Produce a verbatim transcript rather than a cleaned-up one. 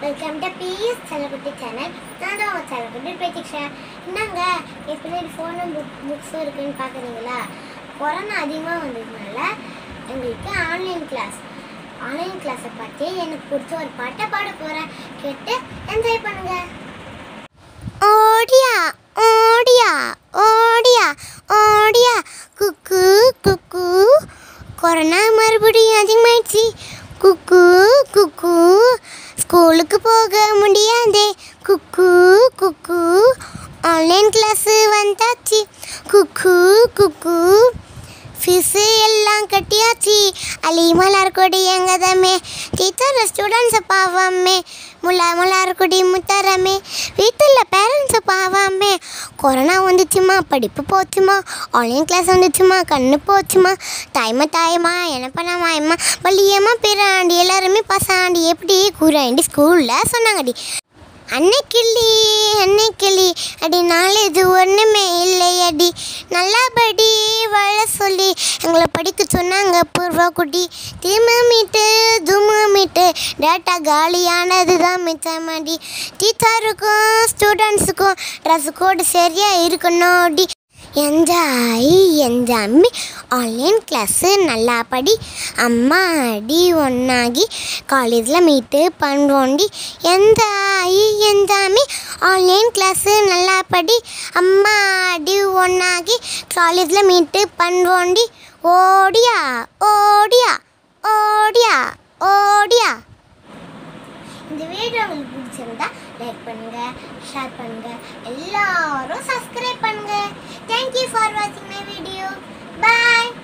Welcome to PS Chellakutty channel. நான் தான் உங்கள் செல்லக்குட்டி பிரதீக்ஷா. என்னங்க எப்படி ஃபோனும் புக் புக்ஸும் இருக்குதுன்னு பார்க்குறீங்களா? கொரோனா அதிகமாக வந்ததுனால எங்களுக்கு ஆன்லைன் கிளாஸ் ஆன்லைன் கிளாஸை பற்றி எனக்கு பிடிச்ச ஒரு பாட்டை பாட போகிறேன். கேட்டு என்ஜாய் பண்ணுங்க. ஓடியா ஓடியா ஓடியா ஓடியா குக்கு குக்கு கொரோனா மறுபடியும் அதிகமாயிடுச்சு. குக்கு குக்கு ஸ்கூலுக்கு போக முடியாதே. குக்கு குக்கு ஆன்லைன் கிளாஸு வந்தாச்சு. குக்கு குக்கு ஃபீஸு எல்லாம் கட்டியாச்சு. அலி மலர்கொடி எங்கதமே டீச்சர் ஸ்டூடெண்ட்ஸை பாவாமே. முல்லா மலர்கொடி முத்தரமே வீட்டில் பேரண்ட்ஸை பாவாமே. கொரோனா வந்துச்சுமா, படிப்பு போச்சுமா, ஆன்லைன் கிளாஸ் வந்துச்சுமா, கண்ணு போச்சுமா, தாய்மா தாயமா என்ன பண்ணாமாயம்மா பள்ளியம்மா பிறாண்டி எல்லாருமே பசாண்டி எப்படி கூறாண்டி ஸ்கூலில் சொன்னாங்கடி. அன்னைக்கிள்ளி அன்னைக்கிள்ளி அடி நாளது ஒன்றுமே இல்லை அடி. நல்லபடி வாழ சொல்லி எங்களை படிக்க சொன்னாங்க பூர்வா குட்டி. தீம மீட்டு தும மீட்டு டேட்டா காலியானது தான் மிச்சமாடி. டீச்சருக்கும் ஸ்டூடெண்ட்ஸுக்கும் ட்ரெஸ் கோடு சரியாக இருக்கணும்டி. என்ஜாய் என்ஜாமி ஆன்லைன் கிளாஸு நல்லா படி. அம்மா அடி ஒன்றாகி காலேஜில் மீட்டு பண்ணுவோண்டி. என்ஜாய் என்ஜாமி ஆன்லைன் கிளாஸு நல்லா படி. அம்மா அடி ஒன்றாகி காலேஜில் மீட்டு பண்ணுவோண்டி. ஓடியா ஓடியா ஓடியா ஓடியா. இந்த வீடியோ உங்களுக்கு பிடிச்சிருந்தா லைக் பண்ணுங்க, ஷேர் பண்ணுங்க, எல்லாரும் சப்ஸ்கிரைப் பண்ணுங்க. Thank you for watching my video. Bye.